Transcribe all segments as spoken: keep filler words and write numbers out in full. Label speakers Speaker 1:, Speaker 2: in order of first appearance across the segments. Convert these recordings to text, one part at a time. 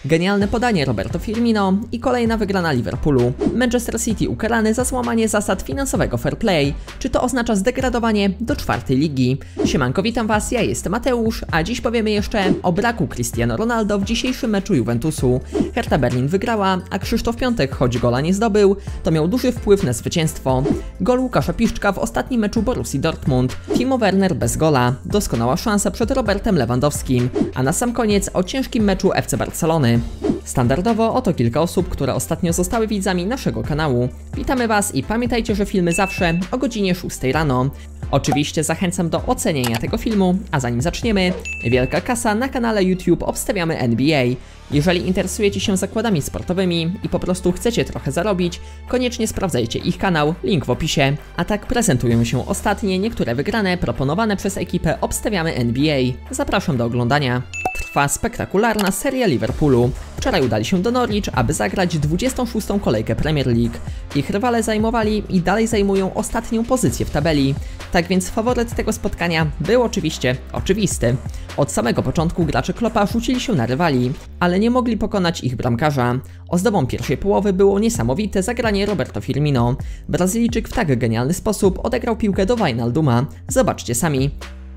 Speaker 1: Genialne podanie Roberto Firmino i kolejna wygrana Liverpoolu. Manchester City ukarany za złamanie zasad finansowego fair play. Czy to oznacza zdegradowanie do czwartej ligi? Siemanko, witam was, ja jestem Mateusz, a dziś powiemy jeszcze o braku Cristiano Ronaldo w dzisiejszym meczu Juventusu. Hertha Berlin wygrała, a Krzysztof Piątek, choć gola nie zdobył, to miał duży wpływ na zwycięstwo. Gol Łukasza Piszczka w ostatnim meczu Borussii Dortmund. Timo Werner bez gola. Doskonała szansa przed Robertem Lewandowskim. A na sam koniec o ciężkim meczu F C Barcelony. Standardowo oto kilka osób, które ostatnio zostały widzami naszego kanału. Witamy was i pamiętajcie, że filmy zawsze o godzinie szóstej rano. Oczywiście zachęcam do ocenienia tego filmu, a zanim zaczniemy, wielka kasa na kanale YouTube Obstawiamy N B A. Jeżeli interesujecie się zakładami sportowymi i po prostu chcecie trochę zarobić, koniecznie sprawdzajcie ich kanał, link w opisie. A tak prezentują się ostatnie niektóre wygrane proponowane przez ekipę Obstawiamy N B A. Zapraszam do oglądania. Trwa spektakularna seria Liverpoolu. Wczoraj udali się do Norwich, aby zagrać dwudziestą szóstą kolejkę Premier League. Ich rywale zajmowali i dalej zajmują ostatnią pozycję w tabeli. Tak więc faworyt tego spotkania był oczywiście oczywisty. Od samego początku gracze Kloppa rzucili się na rywali, ale nie mogli pokonać ich bramkarza. Ozdobą pierwszej połowy było niesamowite zagranie Roberto Firmino. Brazylijczyk w tak genialny sposób odegrał piłkę do Wijnalduma. Zobaczcie sami.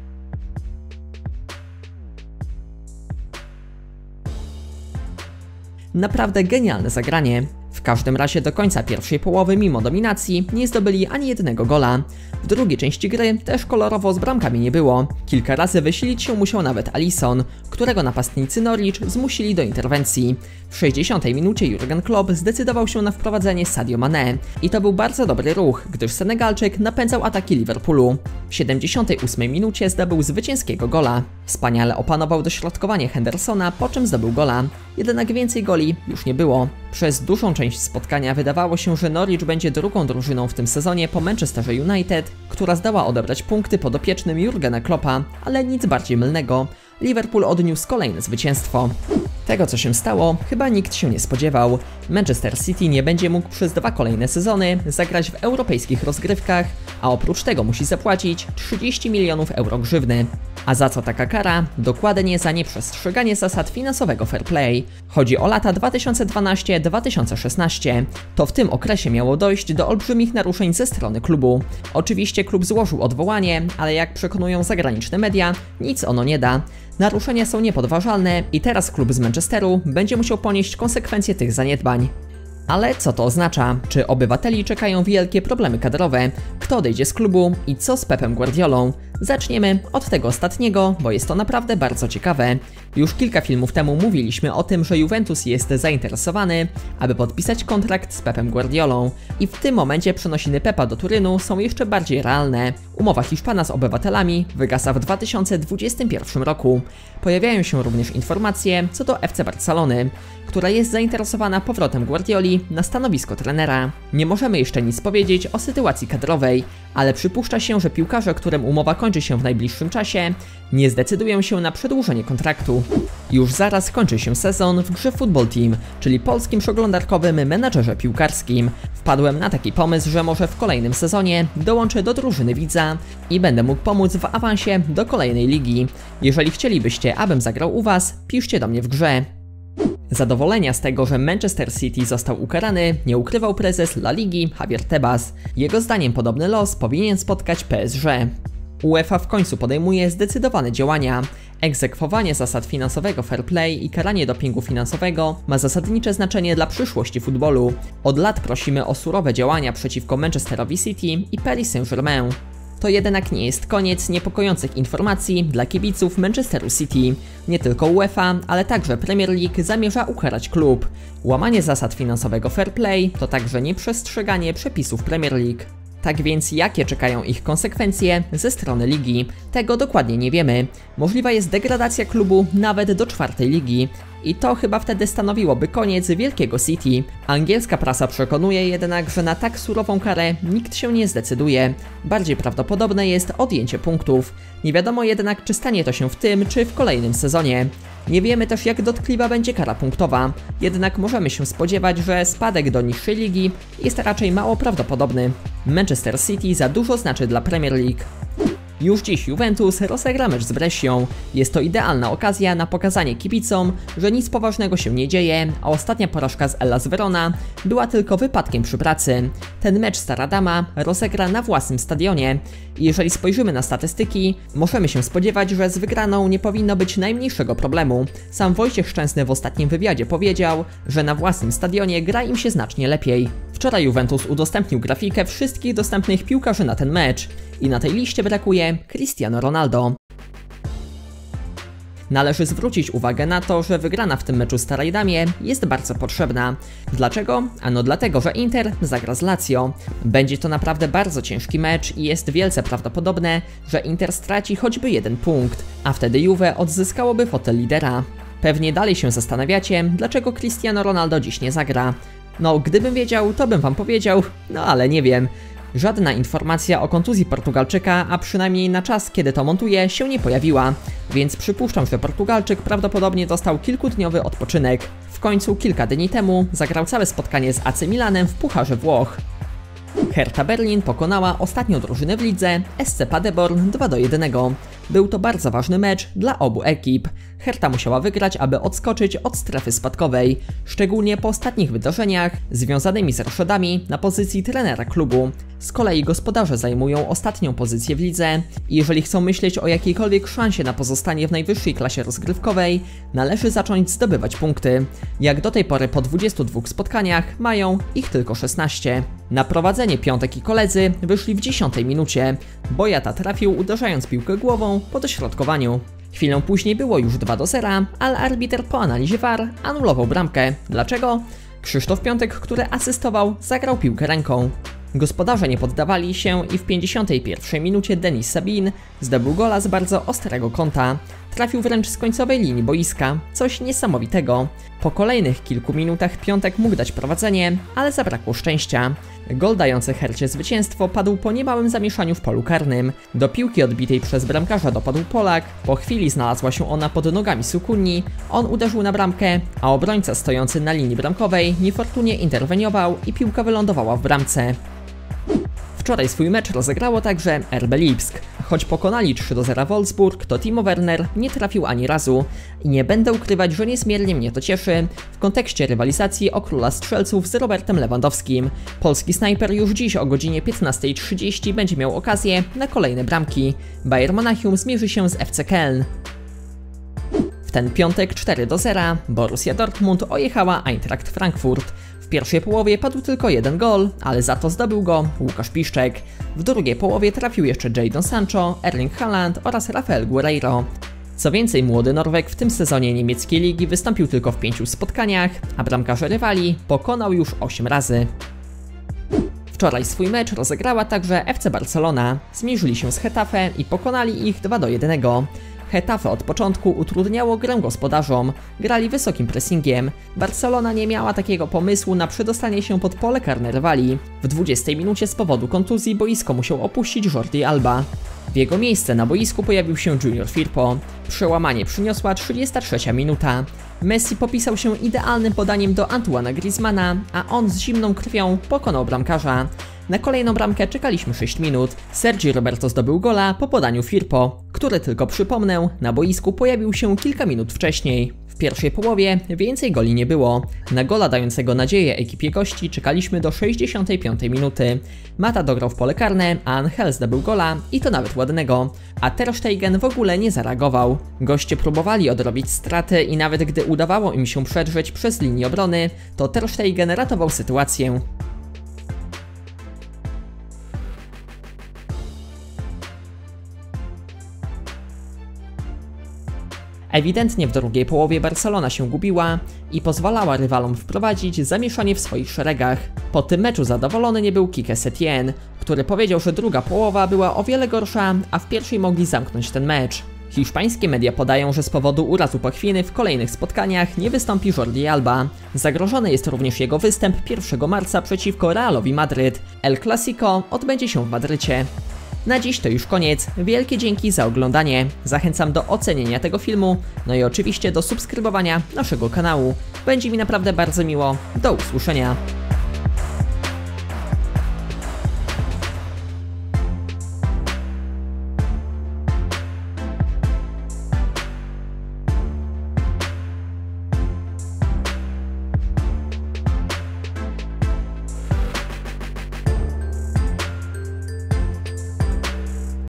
Speaker 1: Naprawdę genialne zagranie. W każdym razie do końca pierwszej połowy, mimo dominacji, nie zdobyli ani jednego gola. W drugiej części gry też kolorowo z bramkami nie było. Kilka razy wysilić się musiał nawet Alisson, którego napastnicy Norwich zmusili do interwencji. W sześćdziesiątej minucie Jurgen Klopp zdecydował się na wprowadzenie Sadio Mané. I to był bardzo dobry ruch, gdyż Senegalczyk napędzał ataki Liverpoolu. W siedemdziesiątej ósmej minucie zdobył zwycięskiego gola. Wspaniale opanował dośrodkowanie Hendersona, po czym zdobył gola. Jednak więcej goli już nie było. Przez dużą część spotkania wydawało się, że Norwich będzie drugą drużyną w tym sezonie po Manchesterze United, która zdoła odebrać punkty podopiecznym Jurgena Kloppa, ale nic bardziej mylnego. Liverpool odniósł kolejne zwycięstwo. Tego, co się stało, chyba nikt się nie spodziewał. Manchester City nie będzie mógł przez dwa kolejne sezony zagrać w europejskich rozgrywkach, a oprócz tego musi zapłacić trzydzieści milionów euro grzywny. A za co taka kara? Dokładnie za nieprzestrzeganie zasad finansowego fair play. Chodzi o lata dwa tysiące dwanaście do dwa tysiące szesnaście. To w tym okresie miało dojść do olbrzymich naruszeń ze strony klubu. Oczywiście klub złożył odwołanie, ale jak przekonują zagraniczne media, nic ono nie da. Naruszenia są niepodważalne i teraz klub z Manchesteru będzie musiał ponieść konsekwencje tych zaniedbań. Ale co to oznacza? Czy obywateli czekają wielkie problemy kadrowe? Kto odejdzie z klubu i co z Pepem Guardiolą? Zaczniemy od tego ostatniego, bo jest to naprawdę bardzo ciekawe. Już kilka filmów temu mówiliśmy o tym, że Juventus jest zainteresowany, aby podpisać kontrakt z Pepem Guardiolą. I w tym momencie przenosiny Pepa do Turynu są jeszcze bardziej realne. Umowa Hiszpana z obywatelami wygasa w dwa tysiące dwudziestym pierwszym roku. Pojawiają się również informacje co do F C Barcelony, która jest zainteresowana powrotem Guardioli na stanowisko trenera. Nie możemy jeszcze nic powiedzieć o sytuacji kadrowej, ale przypuszcza się, że piłkarze, którym umowa kończy się w najbliższym czasie, nie zdecydują się na przedłużenie kontraktu. Już zaraz kończy się sezon w grze Football Team, czyli polskim przeglądarkowym menadżerze piłkarskim. Wpadłem na taki pomysł, że może w kolejnym sezonie dołączę do drużyny widza i będę mógł pomóc w awansie do kolejnej ligi. Jeżeli chcielibyście, abym zagrał u was, piszcie do mnie w grze. Zadowolenia z tego, że Manchester City został ukarany, nie ukrywał prezes La Ligi Javier Tebas. Jego zdaniem podobny los powinien spotkać P S G. UEFA w końcu podejmuje zdecydowane działania. Egzekwowanie zasad finansowego fair play i karanie dopingu finansowego ma zasadnicze znaczenie dla przyszłości futbolu. Od lat prosimy o surowe działania przeciwko Manchesterowi City i Paris Saint-Germain. To jednak nie jest koniec niepokojących informacji dla kibiców Manchesteru City. Nie tylko UEFA, ale także Premier League zamierza ukarać klub. Łamanie zasad finansowego fair play to także nieprzestrzeganie przepisów Premier League. Tak więc jakie czekają ich konsekwencje ze strony ligi? Tego dokładnie nie wiemy. Możliwa jest degradacja klubu nawet do czwartej ligi. I to chyba wtedy stanowiłoby koniec wielkiego City. Angielska prasa przekonuje jednak, że na tak surową karę nikt się nie zdecyduje. Bardziej prawdopodobne jest odjęcie punktów. Nie wiadomo jednak, czy stanie to się w tym, czy w kolejnym sezonie. Nie wiemy też, jak dotkliwa będzie kara punktowa. Jednak możemy się spodziewać, że spadek do niższej ligi jest raczej mało prawdopodobny. Manchester City za dużo znaczy dla Premier League. Już dziś Juventus rozegra mecz z Brescią. Jest to idealna okazja na pokazanie kibicom, że nic poważnego się nie dzieje, a ostatnia porażka z Hellas Verona była tylko wypadkiem przy pracy. Ten mecz Stara Dama rozegra na własnym stadionie. I jeżeli spojrzymy na statystyki, możemy się spodziewać, że z wygraną nie powinno być najmniejszego problemu. Sam Wojciech Szczęsny w ostatnim wywiadzie powiedział, że na własnym stadionie gra im się znacznie lepiej. Wczoraj Juventus udostępnił grafikę wszystkich dostępnych piłkarzy na ten mecz i na tej liście brakuje Cristiano Ronaldo. Należy zwrócić uwagę na to, że wygrana w tym meczu Starej Damie jest bardzo potrzebna. Dlaczego? Ano dlatego, że Inter zagra z Lazio. Będzie to naprawdę bardzo ciężki mecz i jest wielce prawdopodobne, że Inter straci choćby jeden punkt, a wtedy Juve odzyskałoby fotel lidera. Pewnie dalej się zastanawiacie, dlaczego Cristiano Ronaldo dziś nie zagra. No, gdybym wiedział, to bym wam powiedział, no ale nie wiem. Żadna informacja o kontuzji Portugalczyka, a przynajmniej na czas, kiedy to montuję, się nie pojawiła, więc przypuszczam, że Portugalczyk prawdopodobnie dostał kilkudniowy odpoczynek. W końcu kilka dni temu zagrał całe spotkanie z A C Milanem w Pucharze Włoch. Hertha Berlin pokonała ostatnią drużynę w lidze, S C Paderborn dwa do jednego. Był to bardzo ważny mecz dla obu ekip. Hertha musiała wygrać, aby odskoczyć od strefy spadkowej, szczególnie po ostatnich wydarzeniach związanymi z roszadami na pozycji trenera klubu. Z kolei gospodarze zajmują ostatnią pozycję w lidze i jeżeli chcą myśleć o jakiejkolwiek szansie na pozostanie w najwyższej klasie rozgrywkowej, należy zacząć zdobywać punkty. Jak do tej pory po dwudziestu dwóch spotkaniach mają ich tylko szesnaście. Na prowadzenie piątek i koledzy wyszli w dziesiątej minucie. Boyata trafił, uderzając piłkę głową po dośrodkowaniu. Chwilę później było już dwa do zera, ale arbiter po analizie V A R anulował bramkę. Dlaczego? Krzysztof Piątek, który asystował, zagrał piłkę ręką. Gospodarze nie poddawali się i w pięćdziesiątej pierwszej minucie Denis Sabin zdobył gola z bardzo ostrego kąta. Trafił wręcz z końcowej linii boiska, coś niesamowitego. Po kolejnych kilku minutach Piątek mógł dać prowadzenie, ale zabrakło szczęścia. Gol dający Hercie zwycięstwo padł po niemałym zamieszaniu w polu karnym. Do piłki odbitej przez bramkarza dopadł Polak, po chwili znalazła się ona pod nogami Sukunni, on uderzył na bramkę, a obrońca stojący na linii bramkowej niefortunnie interweniował i piłka wylądowała w bramce. Wczoraj swój mecz rozegrało także R B Lipsk. Choć pokonali trzy do zera Wolfsburg, to Timo Werner nie trafił ani razu. I nie będę ukrywać, że niezmiernie mnie to cieszy w kontekście rywalizacji o króla strzelców z Robertem Lewandowskim. Polski snajper już dziś o godzinie piętnastej trzydzieści będzie miał okazję na kolejne bramki. Bayern Monachium zmierzy się z F C Köln. W ten piątek cztery do zera Borussia Dortmund ojechała Eintracht Frankfurt. W pierwszej połowie padł tylko jeden gol, ale za to zdobył go Łukasz Piszczek. W drugiej połowie trafił jeszcze Jadon Sancho, Erling Haaland oraz Rafael Guerreiro. Co więcej, młody Norweg w tym sezonie niemieckiej ligi wystąpił tylko w pięciu spotkaniach, a bramkarze rywali pokonał już osiem razy. Wczoraj swój mecz rozegrała także F C Barcelona. Zmierzyli się z Getafe i pokonali ich dwa do jednego. Getafe od początku utrudniało grę gospodarzom, grali wysokim pressingiem. Barcelona nie miała takiego pomysłu na przedostanie się pod pole karne rywali. W dwudziestej minucie z powodu kontuzji boisko musiał opuścić Jordi Alba. W jego miejsce na boisku pojawił się Junior Firpo. Przełamanie przyniosła trzydziesta trzecia minuta. Messi popisał się idealnym podaniem do Antoana Griezmana, a on z zimną krwią pokonał bramkarza. Na kolejną bramkę czekaliśmy sześć minut. Sergi Roberto zdobył gola po podaniu Firpo, który, tylko przypomnę, na boisku pojawił się kilka minut wcześniej. W pierwszej połowie więcej goli nie było. Na gola dającego nadzieję ekipie gości czekaliśmy do sześćdziesiątej piątej minuty. Mata dograł w pole karne, a Angel zdobył gola i to nawet ładnego. A Ter Stegen w ogóle nie zareagował. Goście próbowali odrobić straty i nawet gdy udawało im się przedrzeć przez linię obrony, to Ter Stegen ratował sytuację. Ewidentnie w drugiej połowie Barcelona się gubiła i pozwalała rywalom wprowadzić zamieszanie w swoich szeregach. Po tym meczu zadowolony nie był Quique Setien, który powiedział, że druga połowa była o wiele gorsza, a w pierwszej mogli zamknąć ten mecz. Hiszpańskie media podają, że z powodu urazu pachwiny w kolejnych spotkaniach nie wystąpi Jordi Alba. Zagrożony jest również jego występ pierwszego marca przeciwko Realowi Madryt. El Clasico odbędzie się w Madrycie. Na dziś to już koniec, wielkie dzięki za oglądanie, zachęcam do ocenienia tego filmu, no i oczywiście do subskrybowania naszego kanału, będzie mi naprawdę bardzo miło, do usłyszenia.